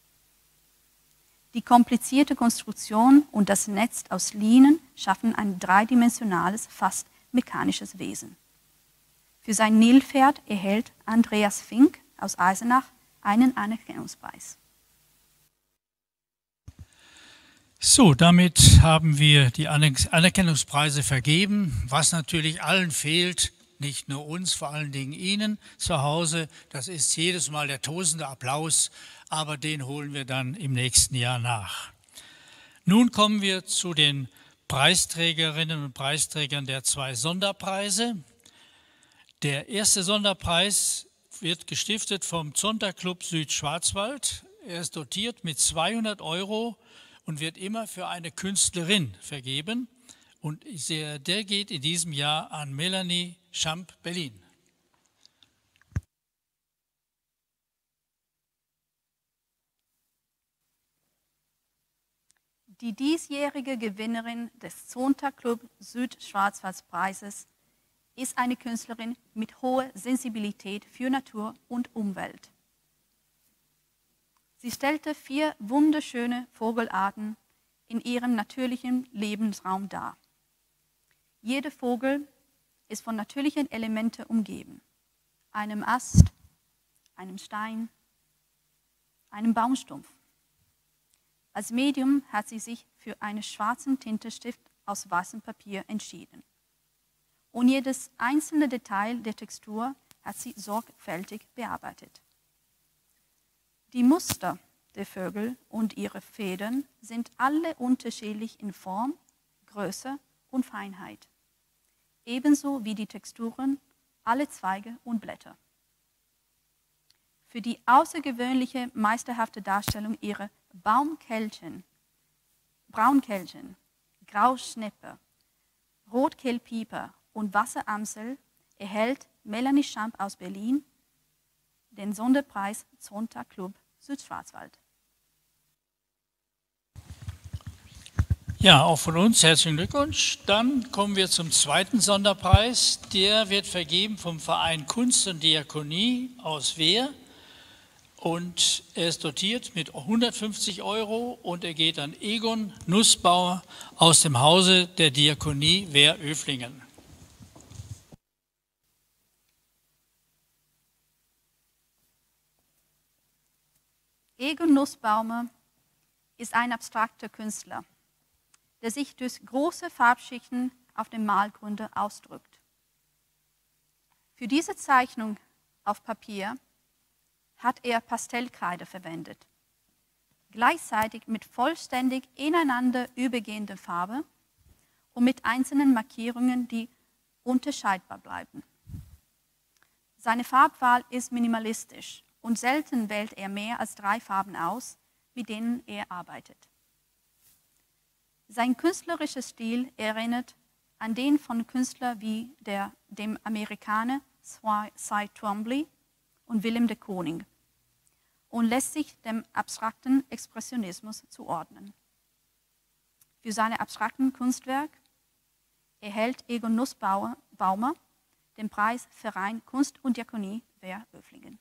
Die komplizierte Konstruktion und das Netz aus Linien schaffen ein dreidimensionales, fast mechanisches Wesen. Für sein Nilpferd erhält Andreas Fink aus Eisenach einen Anerkennungspreis. So, damit haben wir die Anerkennungspreise vergeben, was natürlich allen fehlt, nicht nur uns, vor allen Dingen Ihnen zu Hause. Das ist jedes Mal der tosende Applaus, aber den holen wir dann im nächsten Jahr nach. Nun kommen wir zu den Preisträgerinnen und Preisträgern der zwei Sonderpreise. Der erste Sonderpreis wird gestiftet vom Zonta-Club Südschwarzwald. Er ist dotiert mit zweihundert Euro und wird immer für eine Künstlerin vergeben. Und der geht in diesem Jahr an Melanie Schamp, Berlin. Die diesjährige Gewinnerin des Zonta-Club Südschwarzwaldpreises ist eine Künstlerin mit hoher Sensibilität für Natur und Umwelt. Sie stellte vier wunderschöne Vogelarten in ihrem natürlichen Lebensraum dar. Jeder Vogel ist von natürlichen Elementen umgeben. Einem Ast, einem Stein, einem Baumstumpf. Als Medium hat sie sich für einen schwarzen Tintestift aus weißem Papier entschieden. Und jedes einzelne Detail der Textur hat sie sorgfältig bearbeitet. Die Muster der Vögel und ihre Federn sind alle unterschiedlich in Form, Größe und Feinheit. Ebenso wie die Texturen, alle Zweige und Blätter. Für die außergewöhnliche, meisterhafte Darstellung ihrer Baumkelchen, Braunkelchen, Grauschnepper, Rotkehlpieper und Wasseramsel erhält Melanie Schamp aus Berlin den Sonderpreis Zonta-Club Südschwarzwald. Ja, auch von uns herzlichen Glückwunsch. Dann kommen wir zum zweiten Sonderpreis. Der wird vergeben vom Verein Kunst und Diakonie aus Wehr. Und er ist dotiert mit hundertfünfzig Euro und er geht an Egon Nussbauer aus dem Hause der Diakonie Wehr-Öflingen. Egon Nussbaumer ist ein abstrakter Künstler, der sich durch große Farbschichten auf dem Malgrunde ausdrückt. Für diese Zeichnung auf Papier hat er Pastellkreide verwendet, gleichzeitig mit vollständig ineinander übergehender Farbe und mit einzelnen Markierungen, die unterscheidbar bleiben. Seine Farbwahl ist minimalistisch und selten wählt er mehr als drei Farben aus, mit denen er arbeitet. Sein künstlerischer Stil erinnert an den von Künstlern wie der, dem Amerikaner Cy Twombly und Willem de Kooning und lässt sich dem abstrakten Expressionismus zuordnen. Für seine abstrakten Kunstwerk erhält Egon Nussbaumer den Preis Verein Kunst und Diakonie Wehr-Öflingen.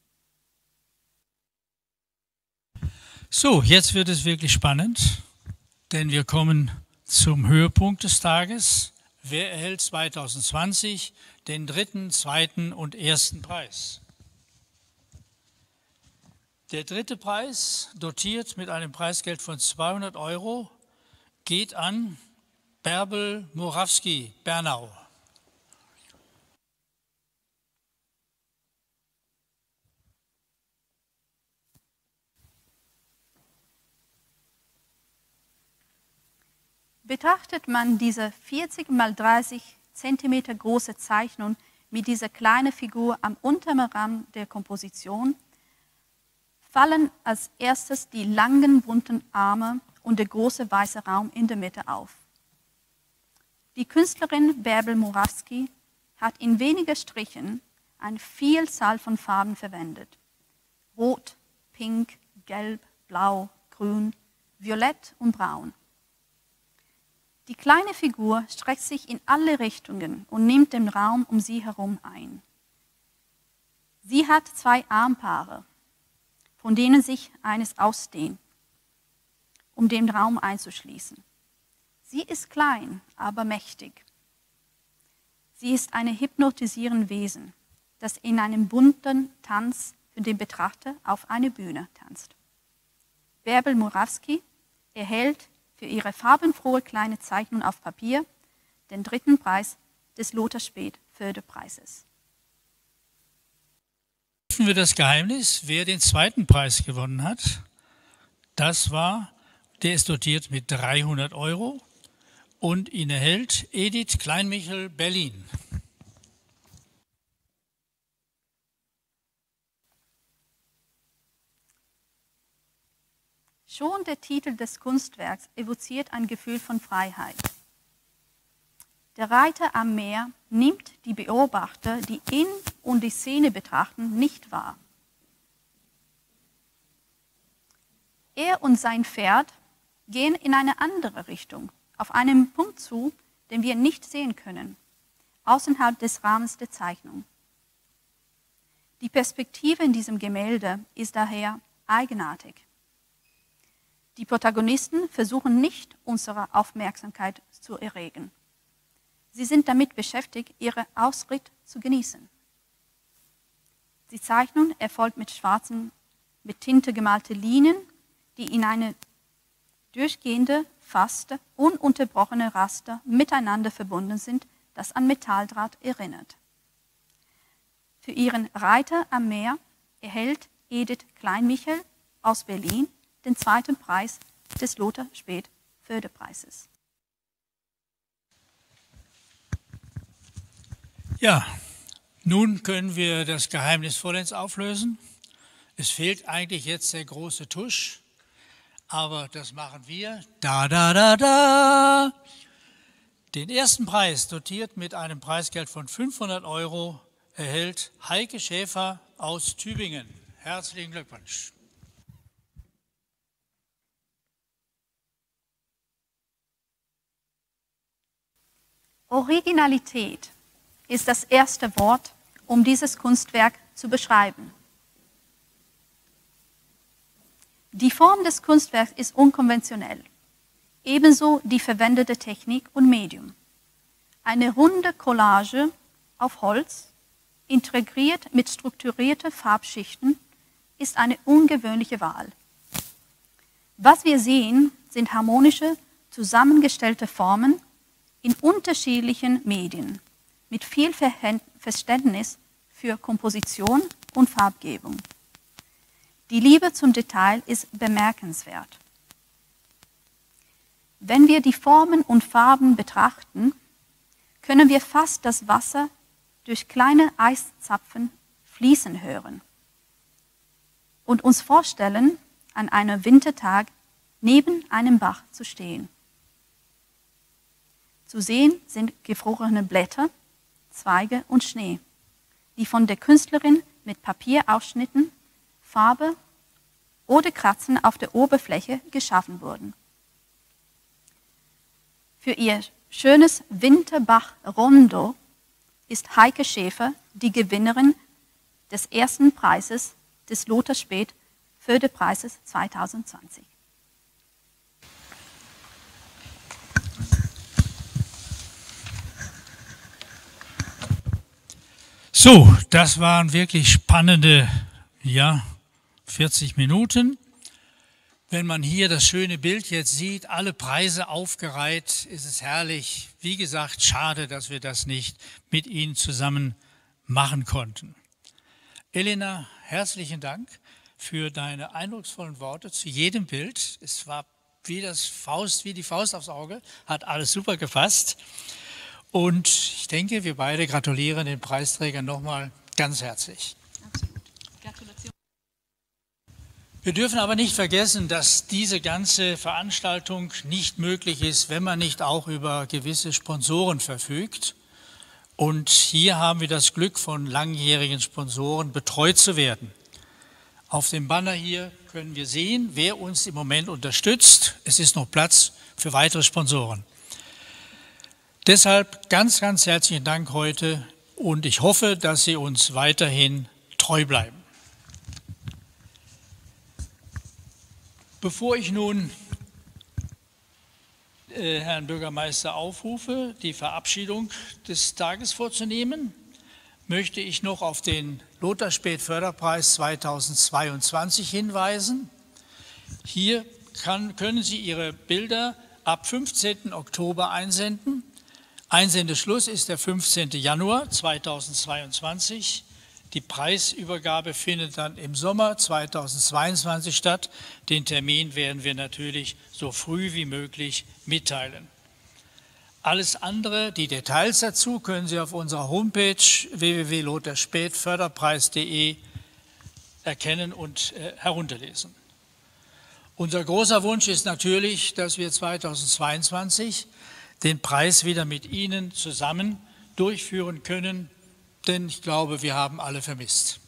So, jetzt wird es wirklich spannend, denn wir kommen zum Höhepunkt des Tages. Wer erhält zwanzig zwanzig den dritten, zweiten und ersten Preis? Der dritte Preis, dotiert mit einem Preisgeld von zweihundert Euro, geht an Bärbel Morawski, Bernau. Betrachtet man diese vierzig mal dreißig Zentimeter große Zeichnung mit dieser kleinen Figur am unteren Rand der Komposition, fallen als erstes die langen, bunten Arme und der große weiße Raum in der Mitte auf. Die Künstlerin Bärbel Morawski hat in wenigen Strichen eine Vielzahl von Farben verwendet. Rot, Pink, Gelb, Blau, Grün, Violett und Braun. Die kleine Figur streckt sich in alle Richtungen und nimmt den Raum um sie herum ein. Sie hat zwei Armpaare, von denen sich eines ausdehnt, um den Raum einzuschließen. Sie ist klein, aber mächtig. Sie ist ein hypnotisierendes Wesen, das in einem bunten Tanz für den Betrachter auf einer Bühne tanzt. Bärbel Morawski erhält für ihre farbenfrohe kleine Zeichnung auf Papier den dritten Preis des Lothar Späth Förderpreises. Öffnen wir das Geheimnis, wer den zweiten Preis gewonnen hat. Das war, der ist dotiert mit dreihundert Euro und ihn erhält Edith Kleinmichel, Berlin. Schon der Titel des Kunstwerks evoziert ein Gefühl von Freiheit. Der Reiter am Meer nimmt die Beobachter, die ihn und die Szene betrachten, nicht wahr. Er und sein Pferd gehen in eine andere Richtung, auf einen Punkt zu, den wir nicht sehen können, außerhalb des Rahmens der Zeichnung. Die Perspektive in diesem Gemälde ist daher eigenartig. Die Protagonisten versuchen nicht, unsere Aufmerksamkeit zu erregen. Sie sind damit beschäftigt, ihren Ausritt zu genießen. Die Zeichnung erfolgt mit schwarzen, mit Tinte gemalte Linien, die in eine durchgehende, fast ununterbrochene Raster miteinander verbunden sind, das an Metalldraht erinnert. Für ihren Reiter am Meer erhält Edith Kleinmichel aus Berlin den zweiten Preis des Lothar Späth Förderpreises. Ja, nun können wir das Geheimnis vollends auflösen. Es fehlt eigentlich jetzt der große Tusch, aber das machen wir. Da, da, da, da. Den ersten Preis, dotiert mit einem Preisgeld von fünfhundert Euro, erhält Heike Schäfer aus Tübingen. Herzlichen Glückwunsch. Originalität ist das erste Wort, um dieses Kunstwerk zu beschreiben. Die Form des Kunstwerks ist unkonventionell, ebenso die verwendete Technik und Medium. Eine runde Collage auf Holz, integriert mit strukturierten Farbschichten, ist eine ungewöhnliche Wahl. Was wir sehen, sind harmonische, zusammengestellte Formen in unterschiedlichen Medien, mit viel Verständnis für Komposition und Farbgebung. Die Liebe zum Detail ist bemerkenswert. Wenn wir die Formen und Farben betrachten, können wir fast das Wasser durch kleine Eiszapfen fließen hören und uns vorstellen, an einem Wintertag neben einem Bach zu stehen. Zu sehen sind gefrorene Blätter, Zweige und Schnee, die von der Künstlerin mit Papierausschnitten, Farbe oder Kratzen auf der Oberfläche geschaffen wurden. Für ihr schönes Winterbach-Rondo ist Heike Schäfer die Gewinnerin des ersten Preises des Lothar Späth Förderpreises zweitausendzwanzig. So, das waren wirklich spannende, ja, vierzig Minuten. Wenn man hier das schöne Bild jetzt sieht, alle Preise aufgereiht, ist es herrlich. Wie gesagt, schade, dass wir das nicht mit Ihnen zusammen machen konnten. Elena, herzlichen Dank für deine eindrucksvollen Worte zu jedem Bild. Es war wie, das Faust, wie die Faust aufs Auge, hat alles super gepasst. Und ich denke, wir beide gratulieren den Preisträgern nochmal ganz herzlich. Absolut. Gratulation. Wir dürfen aber nicht vergessen, dass diese ganze Veranstaltung nicht möglich ist, wenn man nicht auch über gewisse Sponsoren verfügt. Und hier haben wir das Glück, von langjährigen Sponsoren betreut zu werden. Auf dem Banner hier können wir sehen, wer uns im Moment unterstützt. Es ist noch Platz für weitere Sponsoren. Deshalb ganz, ganz herzlichen Dank heute und ich hoffe, dass Sie uns weiterhin treu bleiben. Bevor ich nun äh, Herrn Bürgermeister aufrufe, die Verabschiedung des Tages vorzunehmen, möchte ich noch auf den Lothar Späth Förderpreis zweitausendzweiundzwanzig hinweisen. Hier kann, können Sie Ihre Bilder ab fünfzehnten Oktober einsenden. Einsendeschluss ist der fünfzehnten Januar zweitausendzweiundzwanzig. Die Preisübergabe findet dann im Sommer zweitausendzweiundzwanzig statt. Den Termin werden wir natürlich so früh wie möglich mitteilen. Alles andere, die Details dazu, können Sie auf unserer Homepage w w w punkt lothar späth förderpreis punkt de erkennen und äh, herunterlesen. Unser großer Wunsch ist natürlich, dass wir zweitausendzweiundzwanzig den Preis wieder mit Ihnen zusammen durchführen können, denn ich glaube, wir haben alle vermisst.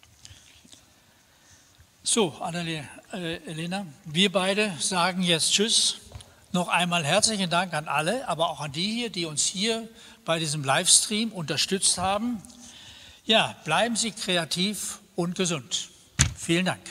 So, Annalena, äh, Elena, wir beide sagen jetzt Tschüss. Noch einmal herzlichen Dank an alle, aber auch an die hier, die uns hier bei diesem Livestream unterstützt haben. Ja, bleiben Sie kreativ und gesund. Vielen Dank.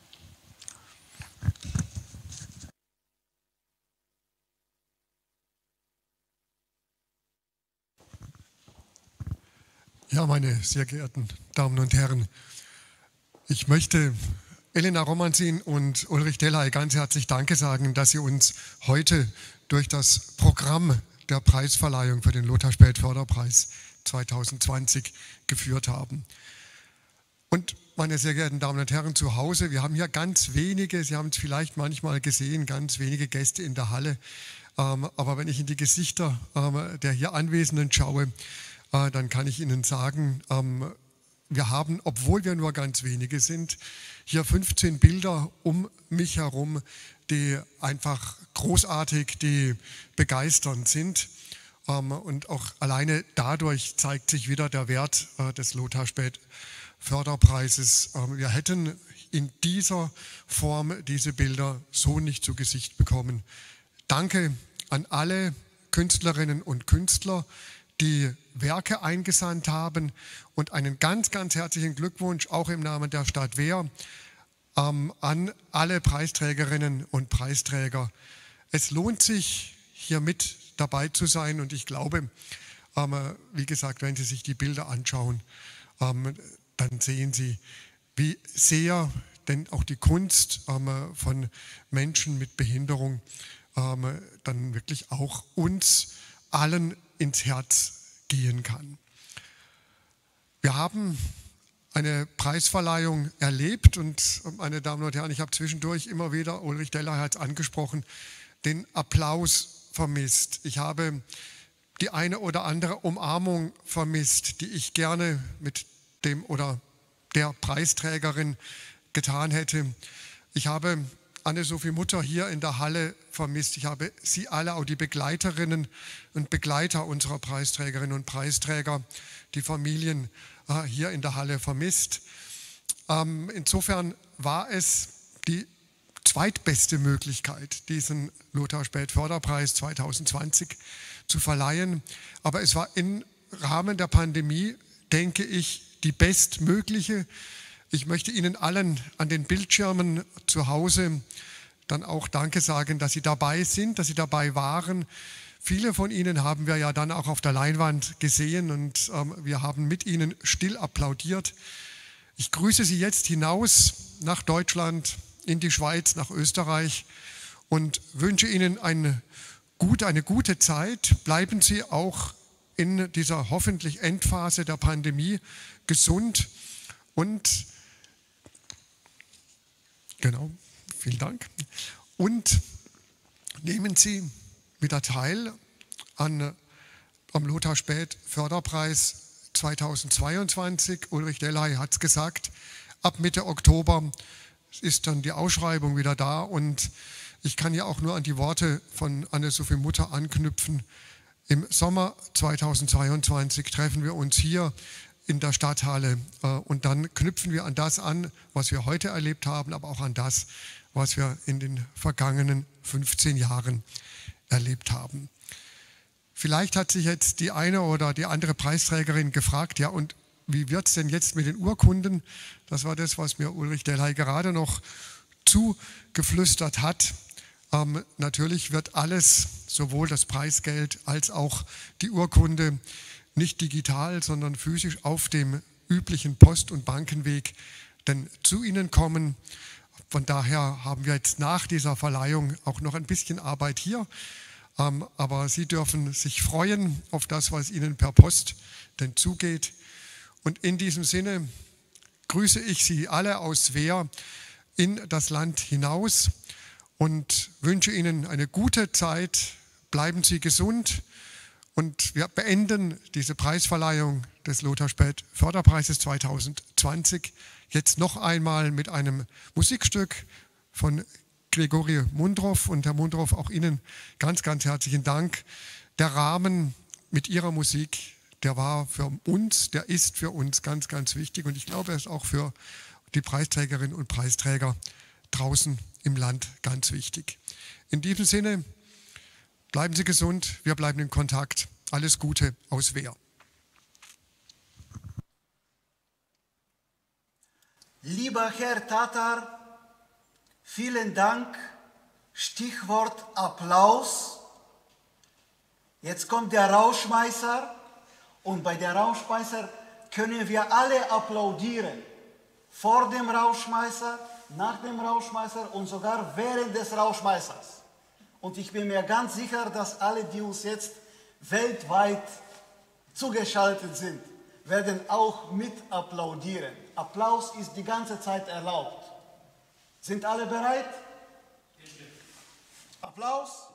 Ja, meine sehr geehrten Damen und Herren, ich möchte Elena Romanzin und Ulrich Dellay ganz herzlich Danke sagen, dass Sie uns heute durch das Programm der Preisverleihung für den Lothar Späth Förderpreis zweitausendzwanzig geführt haben. Und meine sehr geehrten Damen und Herren zu Hause, wir haben hier ganz wenige, Sie haben es vielleicht manchmal gesehen, ganz wenige Gäste in der Halle. Aber wenn ich in die Gesichter der hier Anwesenden schaue, dann kann ich Ihnen sagen, wir haben, obwohl wir nur ganz wenige sind, hier fünfzehn Bilder um mich herum, die einfach großartig, die begeisternd sind. Und auch alleine dadurch zeigt sich wieder der Wert des Lothar Späth Förderpreises. Wir hätten in dieser Form diese Bilder so nicht zu Gesicht bekommen. Danke an alle Künstlerinnen und Künstler, die Werke eingesandt haben und einen ganz, ganz herzlichen Glückwunsch auch im Namen der Stadt Wehr ähm, an alle Preisträgerinnen und Preisträger. Es lohnt sich, hier mit dabei zu sein und ich glaube, ähm, wie gesagt, wenn Sie sich die Bilder anschauen, ähm, dann sehen Sie, wie sehr denn auch die Kunst ähm, von Menschen mit Behinderung ähm, dann wirklich auch uns allen ins Herz gehen kann. Wir haben eine Preisverleihung erlebt und, meine Damen und Herren, ich habe zwischendurch immer wieder, Ulrich Dellay hat es angesprochen, den Applaus vermisst. Ich habe die eine oder andere Umarmung vermisst, die ich gerne mit dem oder der Preisträgerin getan hätte. Ich habe Anne-Sophie Mutter hier in der Halle vermisst. Ich habe Sie alle, auch die Begleiterinnen und Begleiter unserer Preisträgerinnen und Preisträger, die Familien äh, hier in der Halle vermisst. Ähm, insofern war es die zweitbeste Möglichkeit, diesen Lothar Späth Förderpreis zweitausendzwanzig zu verleihen. Aber es war im Rahmen der Pandemie, denke ich, die bestmögliche. Ich möchte Ihnen allen an den Bildschirmen zu Hause dann auch Danke sagen, dass Sie dabei sind, dass Sie dabei waren. Viele von Ihnen haben wir ja dann auch auf der Leinwand gesehen und ähm, wir haben mit Ihnen still applaudiert. Ich grüße Sie jetzt hinaus nach Deutschland, in die Schweiz, nach Österreich und wünsche Ihnen eine gute, eine gute Zeit. Bleiben Sie auch in dieser hoffentlich Endphase der Pandemie gesund und genau, vielen Dank. Und nehmen Sie wieder teil an, am Lothar Späth Förderpreis zweitausendzweiundzwanzig. Ulrich Dellhey hat es gesagt, ab Mitte Oktober ist dann die Ausschreibung wieder da und ich kann ja auch nur an die Worte von Anne-Sophie Mutter anknüpfen. Im Sommer zweitausendzweiundzwanzig treffen wir uns hier in der Stadthalle und dann knüpfen wir an das an, was wir heute erlebt haben, aber auch an das, was wir in den vergangenen fünfzehn Jahren erlebt haben. Vielleicht hat sich jetzt die eine oder die andere Preisträgerin gefragt, ja und wie wird es denn jetzt mit den Urkunden? Das war das, was mir Ulrich Dellhey gerade noch zugeflüstert hat. Ähm, natürlich wird alles, sowohl das Preisgeld als auch die Urkunde, nicht digital, sondern physisch auf dem üblichen Post- und Bankenweg denn zu Ihnen kommen. Von daher haben wir jetzt nach dieser Verleihung auch noch ein bisschen Arbeit hier. Ähm, aber Sie dürfen sich freuen auf das, was Ihnen per Post denn zugeht. Und in diesem Sinne grüße ich Sie alle aus Wehr in das Land hinaus und wünsche Ihnen eine gute Zeit. Bleiben Sie gesund und wir beenden diese Preisverleihung des Lothar Späth Förderpreises zweitausendzwanzig jetzt noch einmal mit einem Musikstück von Grigori Mundrow. Und Herr Mundrow, auch Ihnen ganz, ganz herzlichen Dank. Der Rahmen mit Ihrer Musik, der war für uns, der ist für uns ganz, ganz wichtig und ich glaube, er ist auch für die Preisträgerinnen und Preisträger draußen im Land ganz wichtig. In diesem Sinne, bleiben Sie gesund, wir bleiben in Kontakt. Alles Gute aus Wehr. Lieber Herr Tatar, vielen Dank. Stichwort Applaus. Jetzt kommt der Rauschmeißer. Und bei der Rauschmeißer können wir alle applaudieren. Vor dem Rauschmeißer, nach dem Rauschmeißer und sogar während des Rauschmeißers. Und ich bin mir ganz sicher, dass alle, die uns jetzt weltweit zugeschaltet sind, werden auch mit applaudieren. Applaus ist die ganze Zeit erlaubt. Sind alle bereit? Applaus.